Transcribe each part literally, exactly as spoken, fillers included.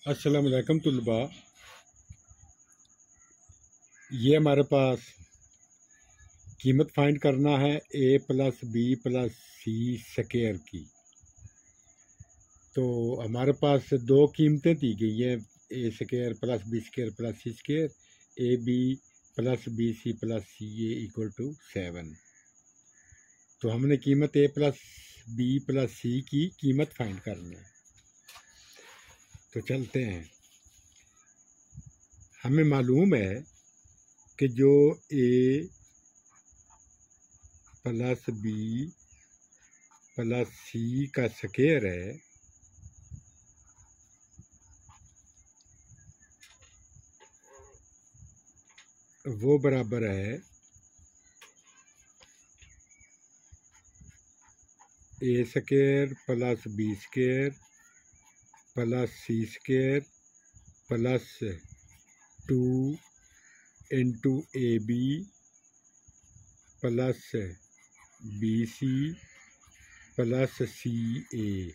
अस्सलाम वालेकुम तुलबा। ये हमारे पास कीमत फाइंड करना है A plus B plus C square की। तो हमारे पास दो कीमतें दी गई हैं, A square plus B square plus C square. A B plus B C plus C A equal to seven. तो हमने कीमत A plus B plus C की कीमत फाइंड करनी है। तो चलते हैं। हमें मालूम है कि जो A plus B plus C का स्क्वायर है वो बराबर है A square plus B square plus C square plus two into A B plus B C plus C A.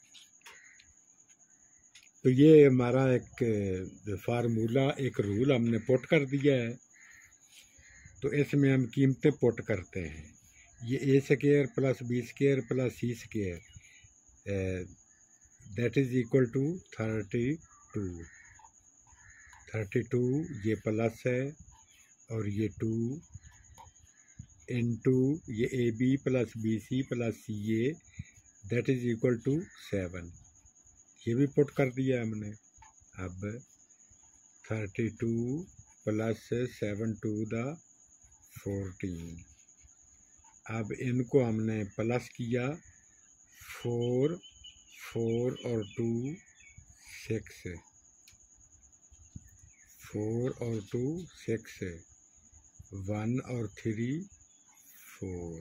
तो ये हमारा एक फार्मूला, एक रूल हमने पुट कर दिया है। तो इसमें हम कीमतें पुट करते हैं। ये A square plus B square plus C square that is equal to thirty two. Thirty two ये प्लस है और ये टू इंटू ये A B plus B C plus C A that is equal to seven. ये भी put कर दिया हमने। अब thirty two plus seven two the fourteen. अब इनको हमने प्लस किया, फोर फोर और टू सिक्स, फोर और टू सिक्स, वन और थ्री फोर,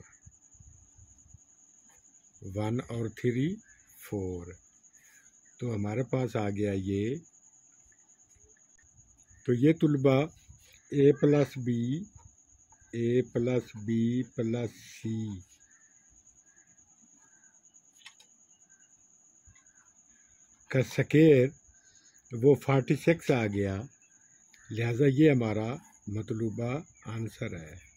वन और थ्री फोर। तो हमारे पास आ गया ये। तो ये तुलबा A plus B A plus B plus C का स्क्वायर वो फोर्टी सिक्स आ गया। लिहाजा ये हमारा मतलूबा आंसर है।